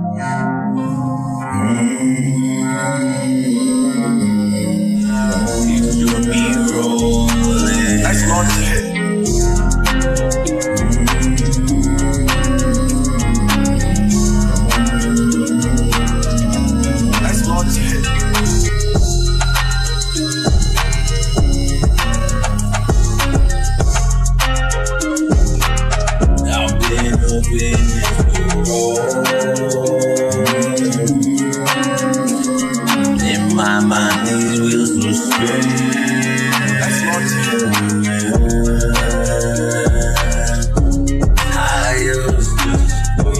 Picture me rolling. Nice launch hit. Nice launch hit. I've been up in this road. In my mind, these wheels will spin. Nice launch hit. Tires just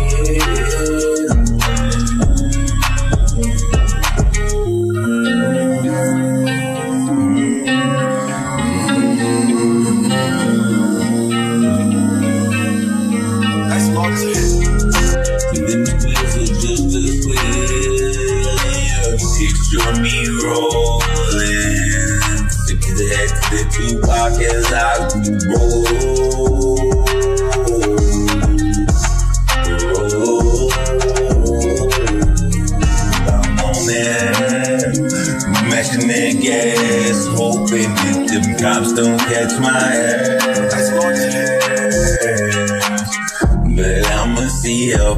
Nice launch hit. then the wheels are just a wheel. Picture me rolling. Sick as heck to the Tupac as I roll. I'm on that, mashing that gas, hoping that them cops don't catch my Nice launch hit. ass. But I'ma see how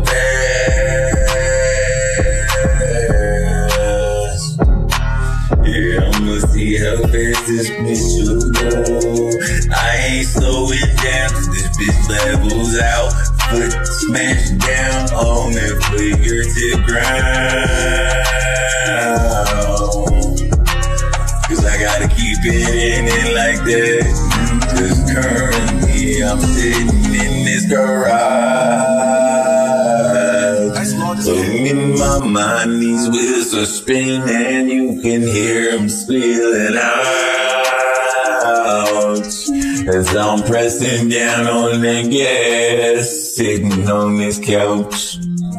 fast. Yeah, I'ma see how fast this bitch will go. I ain't slowing down cause this bitch levels out. Foot smash down on that figure to ground. Cause I gotta keep it in it like that. Cause currently I'm sitting in this garage. Nice launch So hit. in my mind these wheels are spinning and you can hear them squealing out. As I'm pressing down on the gas, sitting on this couch.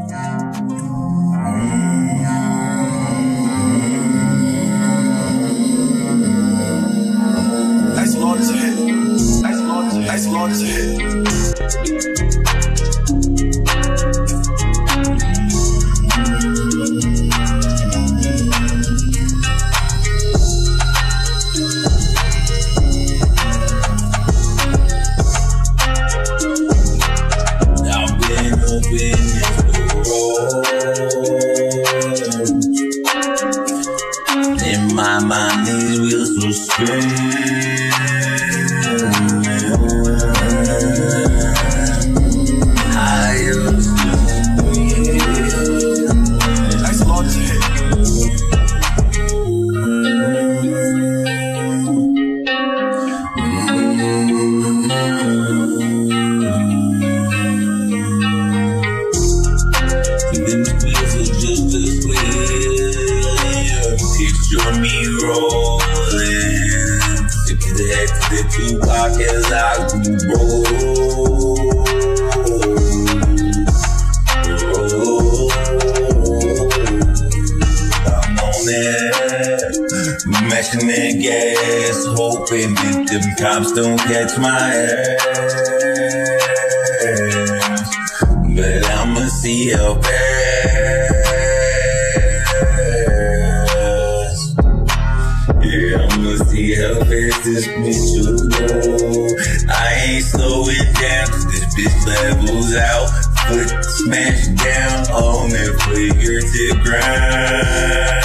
Nice launch hit. Nice launch hit. Nice launch hit. I've been up in this road. In my mind these wheels will spin. Tires just Nice launch hit. then the wheels are just a wheel. Picture me rolling. Sick as heck to the Tupac as I roll. I'm on that, mashing that gas, hoping that them cops don't catch my ass. But I'ma see how fast. Yeah, I'ma see how fast this bitch will go. I ain't slowing down cause this bitch levels out. Foot smash down on that figure to ground.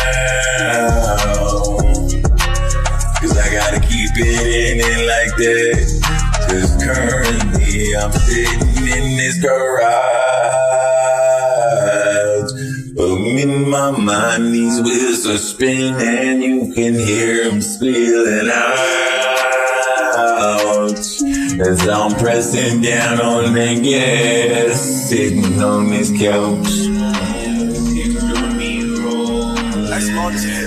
Cause I gotta keep it in it like that. Cause currently I'm sitting in this garage. But in my mind these wheels are spinning and you can hear them squealing out. As I'm pressing down on the gas, sitting on this couch. Nice launch hit.